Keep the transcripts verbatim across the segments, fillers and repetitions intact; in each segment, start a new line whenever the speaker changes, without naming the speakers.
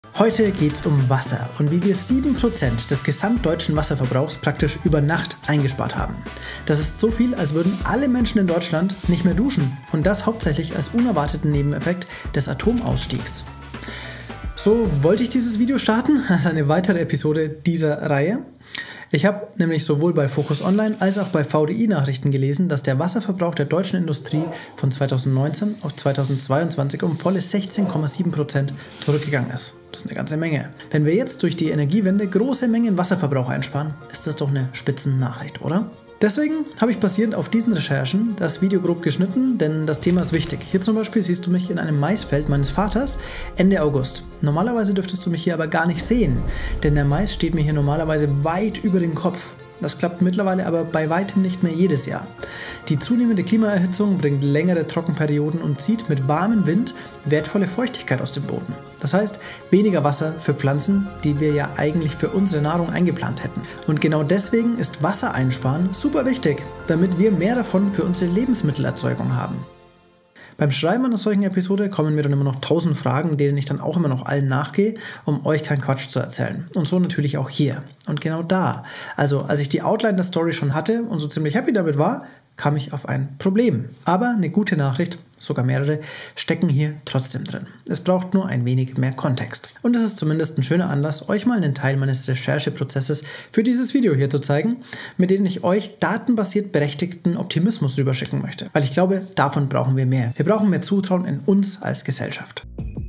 Heute geht es um Wasser und wie wir sieben Prozent des gesamtdeutschen Wasserverbrauchs praktisch über Nacht eingespart haben. Das ist so viel, als würden alle Menschen in Deutschland nicht mehr duschen. Und das hauptsächlich als unerwarteten Nebeneffekt des Atomausstiegs. So wollte ich dieses Video starten, als eine weitere Episode dieser Reihe. Ich habe nämlich sowohl bei Focus Online als auch bei V D I-Nachrichten gelesen, dass der Wasserverbrauch der deutschen Industrie von zweitausendneunzehn auf zweitausendzweiundzwanzig um volle sechzehn Komma sieben Prozent zurückgegangen ist. Das ist eine ganze Menge. Wenn wir jetzt durch die Energiewende große Mengen Wasserverbrauch einsparen, ist das doch eine Spitzennachricht, oder? Deswegen habe ich basierend auf diesen Recherchen das Video grob geschnitten, denn das Thema ist wichtig. Hier zum Beispiel siehst du mich in einem Maisfeld meines Vaters Ende August. Normalerweise dürftest du mich hier aber gar nicht sehen, denn der Mais steht mir hier normalerweise weit über dem Kopf. Das klappt mittlerweile aber bei weitem nicht mehr jedes Jahr. Die zunehmende Klimaerhitzung bringt längere Trockenperioden und zieht mit warmem Wind wertvolle Feuchtigkeit aus dem Boden. Das heißt, weniger Wasser für Pflanzen, die wir ja eigentlich für unsere Nahrung eingeplant hätten. Und genau deswegen ist Wasser einsparen super wichtig, damit wir mehr davon für unsere Lebensmittelerzeugung haben. Beim Schreiben einer solchen Episode kommen mir dann immer noch tausend Fragen, denen ich dann auch immer noch allen nachgehe, um euch keinen Quatsch zu erzählen. Und so natürlich auch hier. Und genau da, also als ich die Outline der Story schon hatte und so ziemlich happy damit war, kam ich auf ein Problem. Aber eine gute Nachricht, sogar mehrere, stecken hier trotzdem drin. Es braucht nur ein wenig mehr Kontext. Und es ist zumindest ein schöner Anlass, euch mal einen Teil meines Rechercheprozesses für dieses Video hier zu zeigen, mit dem ich euch datenbasiert berechtigten Optimismus rüberschicken möchte. Weil ich glaube, davon brauchen wir mehr. Wir brauchen mehr Zutrauen in uns als Gesellschaft.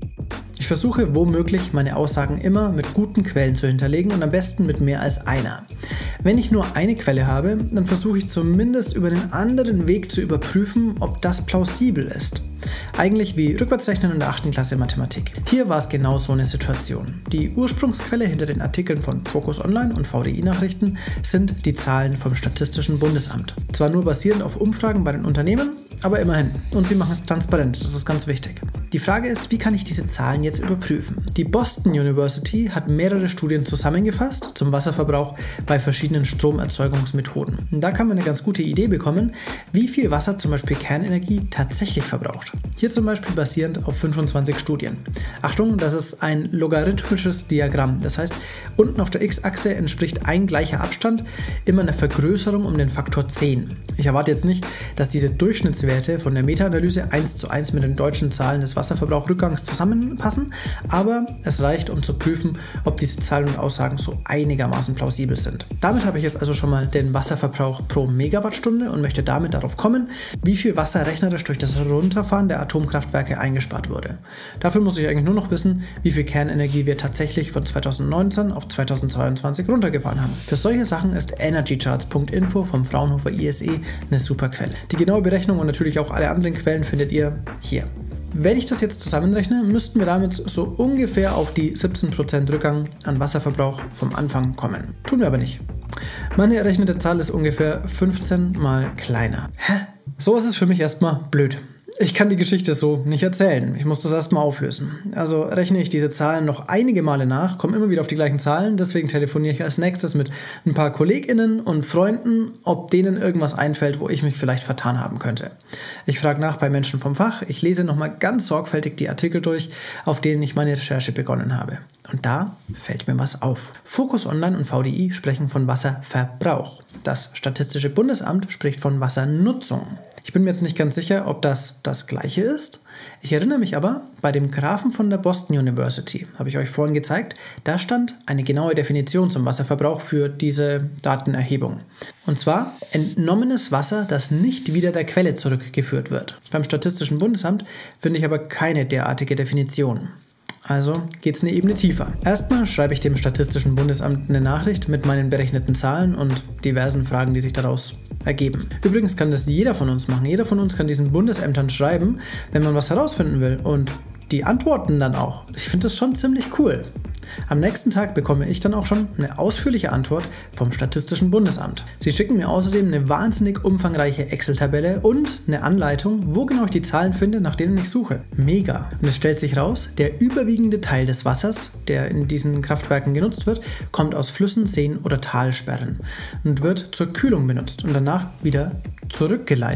Ich versuche womöglich meine Aussagen immer mit guten Quellen zu hinterlegen und am besten mit mehr als einer. Wenn ich nur eine Quelle habe, dann versuche ich zumindest über einen anderen Weg zu überprüfen, ob das plausibel ist. Eigentlich wie Rückwärtsrechnen in der achten Klasse Mathematik. Hier war es genau so eine Situation. Die Ursprungsquelle hinter den Artikeln von Focus Online und V D I-Nachrichten sind die Zahlen vom Statistischen Bundesamt. Zwar nur basierend auf Umfragen bei den Unternehmen, aber immerhin. Und sie machen es transparent, das ist ganz wichtig. Die Frage ist, wie kann ich diese Zahlen jetzt überprüfen? Die Boston University hat mehrere Studien zusammengefasst zum Wasserverbrauch bei verschiedenen Stromerzeugungsmethoden. Und da kann man eine ganz gute Idee bekommen, wie viel Wasser zum Beispiel Kernenergie tatsächlich verbraucht. Hier zum Beispiel basierend auf fünfundzwanzig Studien. Achtung, das ist ein logarithmisches Diagramm. Das heißt, unten auf der X-Achse entspricht ein gleicher Abstand immer einer Vergrößerung um den Faktor zehn. Ich erwarte jetzt nicht, dass diese Durchschnittswerte von der Meta-Analyse eins zu eins mit den deutschen Zahlen des Wasserverbrauchrückgangs zusammenpassen, aber es reicht, um zu prüfen, ob diese Zahlen und Aussagen so einigermaßen plausibel sind. Damit habe ich jetzt also schon mal den Wasserverbrauch pro Megawattstunde und möchte damit darauf kommen, wie viel Wasser rechnerisch durch das Runterfahren der Atomkraftwerke eingespart wurde. Dafür muss ich eigentlich nur noch wissen, wie viel Kernenergie wir tatsächlich von zweitausendneunzehn auf zweitausendzweiundzwanzig runtergefahren haben. Für solche Sachen ist energycharts punkt info vom Fraunhofer I S E eine super Quelle. Die genaue Berechnung und natürlich auch alle anderen Quellen findet ihr hier. Wenn ich das jetzt zusammenrechne, müssten wir damit so ungefähr auf die siebzehn Prozent Rückgang an Wasserverbrauch vom Anfang kommen. Tun wir aber nicht. Meine errechnete Zahl ist ungefähr fünfzehn mal kleiner. Hä? So ist es für mich erstmal blöd. Ich kann die Geschichte so nicht erzählen. Ich muss das erstmal auflösen. Also rechne ich diese Zahlen noch einige Male nach, komme immer wieder auf die gleichen Zahlen, deswegen telefoniere ich als nächstes mit ein paar KollegInnen und Freunden, ob denen irgendwas einfällt, wo ich mich vielleicht vertan haben könnte. Ich frage nach bei Menschen vom Fach, ich lese nochmal ganz sorgfältig die Artikel durch, auf denen ich meine Recherche begonnen habe. Und da fällt mir was auf. Focus Online und V D I sprechen von Wasserverbrauch. Das Statistische Bundesamt spricht von Wassernutzung. Ich bin mir jetzt nicht ganz sicher, ob das das Gleiche ist. Ich erinnere mich aber, bei dem Graphen von der Boston University, habe ich euch vorhin gezeigt, da stand eine genaue Definition zum Wasserverbrauch für diese Datenerhebung. Und zwar entnommenes Wasser, das nicht wieder der Quelle zurückgeführt wird. Beim Statistischen Bundesamt finde ich aber keine derartige Definition. Also geht es eine Ebene tiefer. Erstmal schreibe ich dem Statistischen Bundesamt eine Nachricht mit meinen berechneten Zahlen und diversen Fragen, die sich daraus ergeben. Übrigens kann das jeder von uns machen. Jeder von uns kann diesen Bundesämtern schreiben, wenn man was herausfinden will. Und die antworten dann auch. Ich finde das schon ziemlich cool. Am nächsten Tag bekomme ich dann auch schon eine ausführliche Antwort vom Statistischen Bundesamt. Sie schicken mir außerdem eine wahnsinnig umfangreiche Excel-Tabelle und eine Anleitung, wo genau ich die Zahlen finde, nach denen ich suche. Mega! Und es stellt sich raus, der überwiegende Teil des Wassers, der in diesen Kraftwerken genutzt wird, kommt aus Flüssen, Seen oder Talsperren und wird zur Kühlung benutzt und danach wieder zurückgeleitet.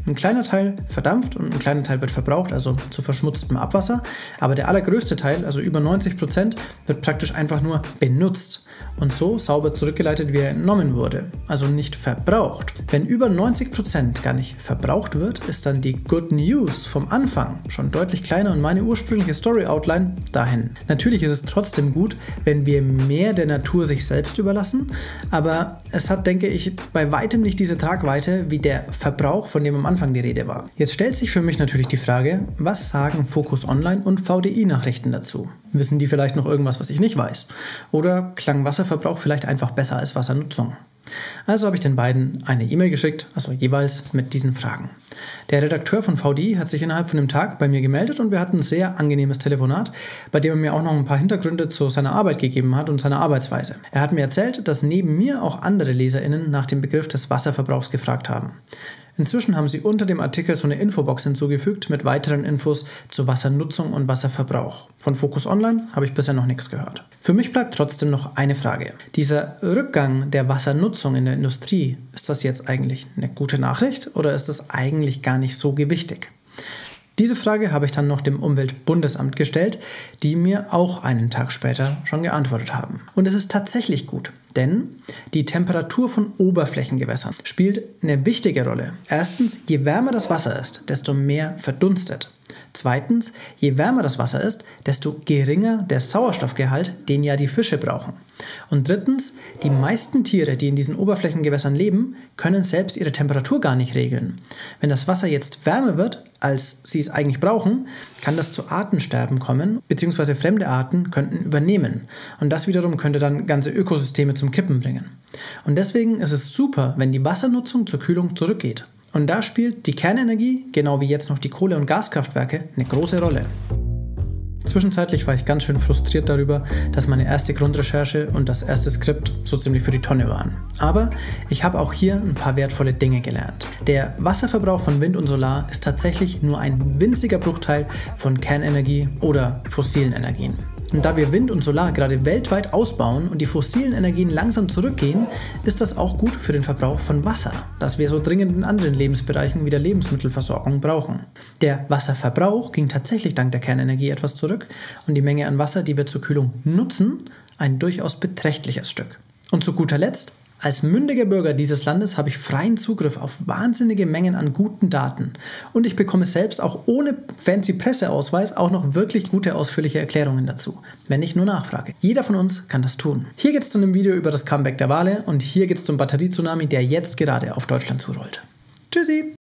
Ein kleiner Teil verdampft und ein kleiner Teil wird verbraucht, also zu verschmutztem Abwasser. Aber der allergrößte Teil, also über neunzig Prozent, wird praktisch einfach nur benutzt und so sauber zurückgeleitet, wie er entnommen wurde. Also nicht verbraucht. Wenn über neunzig Prozent gar nicht verbraucht wird, ist dann die Good News vom Anfang schon deutlich kleiner und meine ursprüngliche Story-Outline dahin. Natürlich ist es trotzdem gut, wenn wir mehr der Natur sich selbst überlassen, aber es hat, denke ich, bei weitem nicht diese Tragweite wie der Verbrauch, von dem am Anfang die Rede war. Jetzt stellt sich für mich natürlich die Frage, was sagen Focus Online und V D I-Nachrichten dazu? Wissen die vielleicht noch irgendwas, was ich nicht weiß? Oder klang Wasserverbrauch vielleicht einfach besser als Wassernutzung? Also habe ich den beiden eine E-Mail geschickt, also jeweils mit diesen Fragen. Der Redakteur von V D I hat sich innerhalb von einem Tag bei mir gemeldet und wir hatten ein sehr angenehmes Telefonat, bei dem er mir auch noch ein paar Hintergründe zu seiner Arbeit gegeben hat und seiner Arbeitsweise. Er hat mir erzählt, dass neben mir auch andere LeserInnen nach dem Begriff des Wasserverbrauchs gefragt haben. Inzwischen haben sie unter dem Artikel so eine Infobox hinzugefügt mit weiteren Infos zu Wassernutzung und Wasserverbrauch. Von Focus Online habe ich bisher noch nichts gehört. Für mich bleibt trotzdem noch eine Frage. Dieser Rückgang der Wassernutzung in der Industrie, ist das jetzt eigentlich eine gute Nachricht oder ist das eigentlich gar nicht so gewichtig? Diese Frage habe ich dann noch dem Umweltbundesamt gestellt, die mir auch einen Tag später schon geantwortet haben. Und es ist tatsächlich gut, denn die Temperatur von Oberflächengewässern spielt eine wichtige Rolle. Erstens, je wärmer das Wasser ist, desto mehr verdunstet. Zweitens, je wärmer das Wasser ist, desto geringer der Sauerstoffgehalt, den ja die Fische brauchen. Und drittens, die meisten Tiere, die in diesen Oberflächengewässern leben, können selbst ihre Temperatur gar nicht regeln. Wenn das Wasser jetzt wärmer wird, als sie es eigentlich brauchen, kann das zu Artensterben kommen, beziehungsweise fremde Arten könnten übernehmen. Und das wiederum könnte dann ganze Ökosysteme zum Kippen bringen. Und deswegen ist es super, wenn die Wassernutzung zur Kühlung zurückgeht. Und da spielt die Kernenergie, genau wie jetzt noch die Kohle- und Gaskraftwerke, eine große Rolle. Zwischenzeitlich war ich ganz schön frustriert darüber, dass meine erste Grundrecherche und das erste Skript so ziemlich für die Tonne waren. Aber ich habe auch hier ein paar wertvolle Dinge gelernt. Der Wasserverbrauch von Wind und Solar ist tatsächlich nur ein winziger Bruchteil von Kernenergie oder fossilen Energien. Und da wir Wind und Solar gerade weltweit ausbauen und die fossilen Energien langsam zurückgehen, ist das auch gut für den Verbrauch von Wasser, das wir so dringend in anderen Lebensbereichen wie der Lebensmittelversorgung brauchen. Der Wasserverbrauch ging tatsächlich dank der Kernenergie etwas zurück und die Menge an Wasser, die wir zur Kühlung nutzen, ein durchaus beträchtliches Stück. Und zu guter Letzt, als mündiger Bürger dieses Landes habe ich freien Zugriff auf wahnsinnige Mengen an guten Daten und ich bekomme selbst auch ohne fancy Presseausweis auch noch wirklich gute ausführliche Erklärungen dazu, wenn ich nur nachfrage. Jeder von uns kann das tun. Hier geht es zu einem Video über das Comeback der Wale und hier geht es zum Batterie-Tsunami, der jetzt gerade auf Deutschland zurollt. Tschüssi!